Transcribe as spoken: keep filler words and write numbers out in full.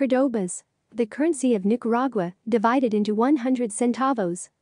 Cordobas, the currency of Nicaragua, divided into one hundred centavos.